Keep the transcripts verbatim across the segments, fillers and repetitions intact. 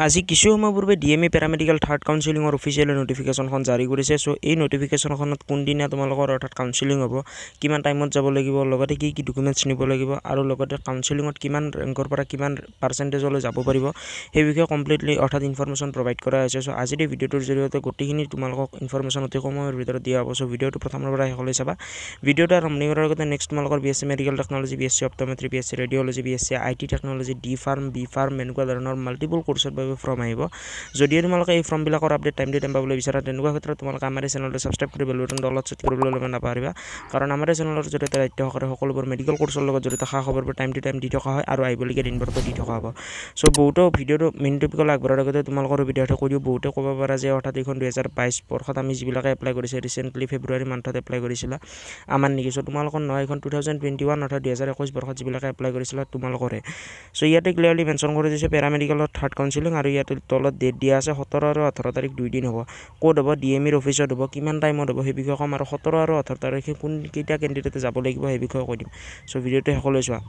আজি কিছু সময় পূৰ্বে D M E paramedical third কাউন্সিলিঙৰ অফিচিয়েল নটিফিকেশ্যনখন জাৰি কৰিছে। চ' এই নটিফিকেশ্যনখনত কোনদিনা তোমালোকৰ অৰ্থাৎ কাউন্সিলিং হ'ব, কিমান টাইমত যাব লাগিব, লগতে কি কি ডকুমেণ্টছ নিব লাগিব আৰু লগতে কাউন্সিলিঙত কিমান ৰেংকৰ পৰা কিমান পাৰ্চেণ্টেজলৈ যাব পাৰিব সেই বিষয়ে কমপ্লিটলি অৰ্থাৎ ইনফৰমেশ্যন প্ৰভাইড কৰা হৈছে। চ' আজিৰ এই ভিডিঅ'টোৰ জৰিয়তে গোটেইখিনি তোমালোকক ইনফৰমেশ্যন অতি সময়ৰ ভিতৰত দিয়া হ'ব। চ' ভিডিঅ'টো প্ৰথমৰ পৰা শেষলৈ চাবা। ভিডিঅ'টো আৰম্ভণি কৰাৰ আগতে নেক্সট তোমালোকৰ B S C medical technology, B S C optometry, B S C radiology, B S C I T technology, D pharm, B pharm এনেকুৱা ধৰণৰ মাল্টিপল কোৰ্চৰ বাবে ফৰ্ম আহিব। যদিও তোমালোকে এই ফৰ্মবিলাকৰ আপডেট টাইম টু টাইম পাবলৈ বিচাৰা, তেনেকুৱা ক্ষেত্ৰত তোমালোকে আমাৰ এই চেনেলটো ছাবস্ক্ৰাইব কৰি বেল বাটনটো অলপ চেট কৰিবলৈ ল'ব নাপাহৰিবা, কাৰণ আমাৰ এই চেনেলৰ জৰিয়তে ৰাজ্য সৰকাৰে সকলোবোৰ মেডিকেল কোৰ্চৰ লগত জড়িত খা খবৰবোৰ টাইম টু টাইম দি থকা হয় আৰু আহিবলগীয়া দিনবোৰতো দি থকা হ'ব। চ' বহুতো ভিডিঅ'টো মেইন টপিকলৈ আগবঢ়াৰ আগতে তোমালোকৰ সুবিধাৰ্থে কৈ দিওঁ, বহুতে ক'ব পাৰা যে অৰ্থাৎ এইখন দুহেজাৰ বাইছ বৰ্ষত আমি যিবিলাকে এপ্লাই কৰিছে ৰিচেণ্টলি ফেব্ৰুৱাৰী মান্থত এপ্লাই কৰিছিলা আমাৰ নেকি। চ' তোমালোকৰ নহয়, এইখন টু থাউজেণ্ড টুৱেণ্টি ওৱান অৰ্থাৎ দুহেজাৰ একৈছ বৰ্ষত যিবিলাকে এপ্লাই কৰিছিলা তোমালোকৰে। চ' ইয়াতে ক্লিয়াৰলি মেনশ্যন কৰি দিছে পেৰামেডিকেলৰ থাৰ্ড কাউন্সিলিং, আৰু ইয়াতে তলত ডেট দিয়া আছে সোতৰ আৰু ওঠৰ তাৰিখ দুই দিন হ'ব। ক'ত হ'ব? ডি এম ইৰ অফিচত হ'ব। কিমান টাইমত হ'ব সেই বিষয়ে ক'ম, আৰু সোতৰ আৰু ওঠৰ তাৰিখে কোন কেইটা কেণ্ডিডেটে যাব লাগিব সেই বিষয়ে কৈ দিম। চ' ভিডিঅ'টো শেষলৈ চোৱা।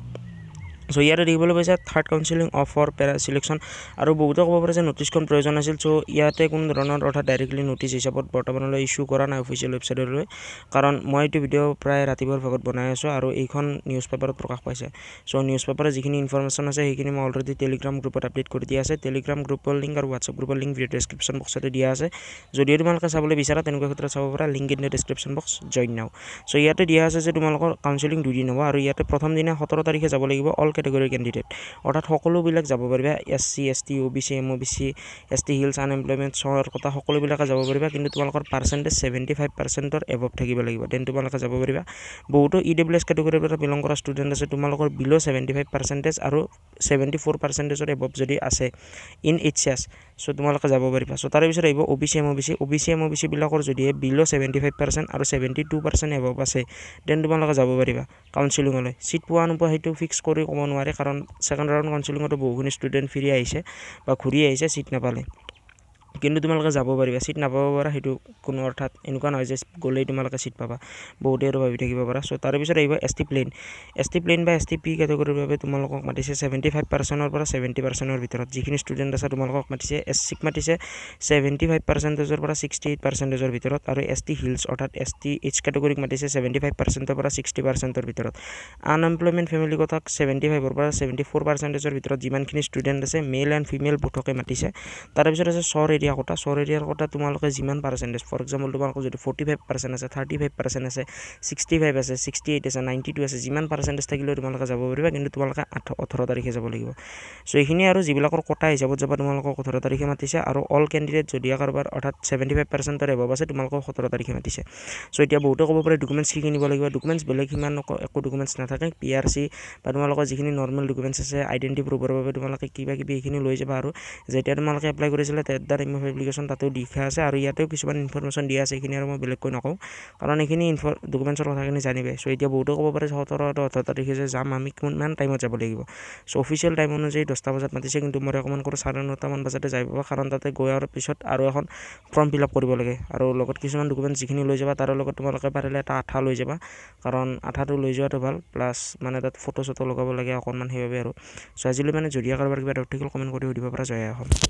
চ' ইয়াতে দেখিবলৈ পাইছে third counselling of for para selection, আৰু বহুতে ক'ব পাৰে যে নটিছখন প্ৰয়োজন আছিল। চ' ইয়াতে কোনো ধৰণৰ অৰ্থাৎ ডাইৰেক্টলি নটিছ হিচাপত বৰ্তমানলৈ ইছ্যু কৰা নাই অফিচিয়েল ৱেবছাইটলৈ, কাৰণ মই এইটো ভিডিঅ' প্ৰায় ৰাতিপুৱাৰ ভাগত বনাই আছোঁ আৰু এইখন নিউজ পেপাৰত প্ৰকাশ পাইছে। চ' নিউজ পেপাৰত যিখিনি ইনফৰমেশ্যন আছে সেইখিনি মই অলৰেডি টেলিগ্ৰাম গ্ৰুপত আপডেট কৰি দিয়া আছে। টেলিগ্ৰাম গ্ৰুপৰ লিংক আৰু হোৱাটছআপ গ্ৰুপৰ লিংক ভিডিঅ' ডেছক্ৰিপশ্যন বক্সতে দিয়া আছে। যদিও তোমালোকে চাবলৈ বিচাৰা তেনেকুৱা ক্ষেত্ৰত চাব পাৰা, link in the description box, join now. So' ইয়াতে দিয়া আছে যে তোমালোকৰ কাউন্সিলিং দুদিন হ'ব, আৰু ইয়াতে প্ৰথম দিনা সোতৰ তাৰিখে যাব লাগিব অল কেটেগৰীৰ কেণ্ডিডেট, অৰ্থাৎ সকলোবিলাক যাব পাৰিবা। S C, S T, O' B C, M O' B C, S T hills, unemployment, চহৰ কথা সকলোবিলাকে যাব পাৰিবা, কিন্তু তোমালোকৰ পাৰ্চেণ্টেজ ছেভেণ্টি ফাইভ পাৰ্চেণ্টৰ এভভ থাকিব লাগিব, দেন তোমালোকে যাব পাৰিবা। বহুতো ই ডব্লিউ এছ কেটেগৰীৰ পৰা বিলং কৰা ষ্টুডেণ্ট আছে, তোমালোকৰ বিল' ছেভেণ্টি ফাইভ পাৰ্চেণ্টেজ আৰু ছেভেণ্টি ফ'ৰ পাৰ্চেণ্টেজৰ এভভ যদি আছে ইন এইচ এছ, চ' তোমালোকে যাব পাৰিবা। চ' তাৰে পিছত আহিব O' B C, M O' B C, O' B C, M O' B C বিলাকৰ যদিহে বিল' ছেভেণ্টি ফাইভ পাৰ্চেণ্ট আৰু ছেভেণ্টি টু পাৰ্চেণ্ট এভভ আছে, দেন তোমালোকে যাব পাৰিবা কাউন্সিলিঙলৈ। চিট পোৱা নোপোৱা সেইটো ফিক্স কৰি ক'ব নোৱাৰে, কাৰণ ছেকেণ্ড ৰাউণ্ড কাউন্সিলিঙতো বহুখিনি ষ্টুডেণ্ট ফিৰি আহিছে বা ঘূৰি আহিছে চিট নাপালে, কিন্তু তোমালোকে যাব পাৰিবা। চিট নাপাব পাৰা সেইটো কোনো অৰ্থাৎ এনেকুৱা নহয় যে গ'লেই তোমালোকে চিট পাবা, বহুতে আৰু ভাবি থাকিব পাৰা। চ' তাৰেপিছত আহিব S T plain. S T plain বা এছ টি পি কেটেগৰীৰ বাবে তোমালোকক মাতিছে ছেভেণ্টি ফাইভ পাৰ্চেণ্টৰ পৰা ছেভেণ্টি পাৰ্চেণ্টৰ ভিতৰত যিখিনি ষ্টুডেণ্ট আছে তোমালোকক মাতিছে। এছ চিক মাতিছে ছেভেণ্টি ফাইভ পাৰ্চেণ্টেজৰ পৰা ছিক্সটি এইট পাৰ্চেণ্টেজৰ ভিতৰত, আৰু এছ টি হিলছ অৰ্থাৎ এছ টি এইচ কেটেগৰীক মাতিছে ছেভেণ্টি ফাইভ পাৰ্চেণ্টৰ পৰা ছিক্সটি পাৰ্চেণ্টৰ ভিতৰত। আনএমপ্লয়মেণ্ট ফেমিলি কথাক ছেভেণ্টি ফাইভৰ পৰা ছেভেণ্টি ফ'ৰ পাৰ্চেণ্টেজৰ ভিতৰত যিমানখিনি ষ্টুডেণ্ট আছে মেল এণ্ড ফিমেল বুথকে মাতিছে। তাৰপিছত আছে চৰ এৰিয়া কোটা। চৰ এৰিয়াৰ কোটা তোমালোকে যিমান পাৰ্চেণ্টেজ, ফৰ এক্সাম্পল তোমালোকৰ যদি ফৰ্টি ফাইভ পাৰ্চেণ্ট আছে, থাৰ্টি ফাইভ পাৰ্চেণ্ট আছে, ছিক্সটি ফাইভ আছে, ছিক্সটি এইট আছে, নাইণ্টি টু আছে, যিমান পাৰ্চেণ্টেজ থাকিলেও তোমালোকে যাব পাৰিবা, কিন্তু তোমালোকে আঠ ওঠৰ তাৰিখে যাব লাগিব। চ' এইখিনি আৰু যিবিলাকৰ কোটা হিচাপত যাব তোমালোকক ওঠৰ তাৰিখে মাতিছে, আৰু অল কেণ্ডিডেট যদি কাৰোবাৰ অৰ্থাৎ ছেভেণ্টি ফাইভ পাৰ্চেণ্টৰ এভভ আছে তোমালোকক সোতৰ তাৰিখে মাতিছে। চ' এতিয়া বহুতে ক'ব পাৰে ডকুমেণ্টছ কি কিনিব লাগিব। ডকুমেণ্টছ বেলেগ সিমান একো ডকুমেণ্টছ নাথাকে, পি আৰ চি বা তোমালোকৰ যিখিনি নৰ্মেল ডকুমেণ্টছ আছে আইডেণ্টি প্ৰুফৰ বাবে তোমালোকে কিবা কিবি এইখিনি লৈ যাবা, আৰু যেতিয়া তোমালোকে এপ্লাই কৰিছিলে at the time of application তাতেও লিখা আছে, আৰু ইয়াতেও কিছুমান ইনফৰমেশ্যন দিয়া আছে, এইখিনি আৰু মই বেলেগকৈ নকওঁ, কাৰণ এইখিনি ইনফ ডকুমেণ্টছৰ কথাখিনি জানিবে। চ' এতিয়া বহুতো ক'ব পাৰে সোতৰ আৰু ওঠৰ তাৰিখে যে যাম আমি কিমান টাইমত যাব লাগিব। চ' অফিচিয়েল টাইম অনুযায়ী দহটা বজাত মাতিছে, কিন্তু মই ৰেকমেণ্ড কৰোঁ চাৰে নটামান বজাতে যাই পাবা, কাৰণ তাতে গৈ আৰু পিছত আৰু এখন ফৰ্ম ফিল আপ কৰিব লাগে, আৰু লগত কিছুমান ডকুমেণ্টছ যিখিনি লৈ যাবা তাৰে লগত তোমালোকে পাৰিলে এটা আঠা লৈ যাবা, কাৰণ আঠাটো লৈ যোৱাটো ভাল, প্লাছ মানে তাত ফটো চটো লগাব লাগে অকণমান সেইবাবে আৰু। চ' আজিলৈ মানে যদি কাৰোবাৰ কিবা ডাউট থাকিল কমেণ্ট কৰি সুধিব পৰা যায় এখন।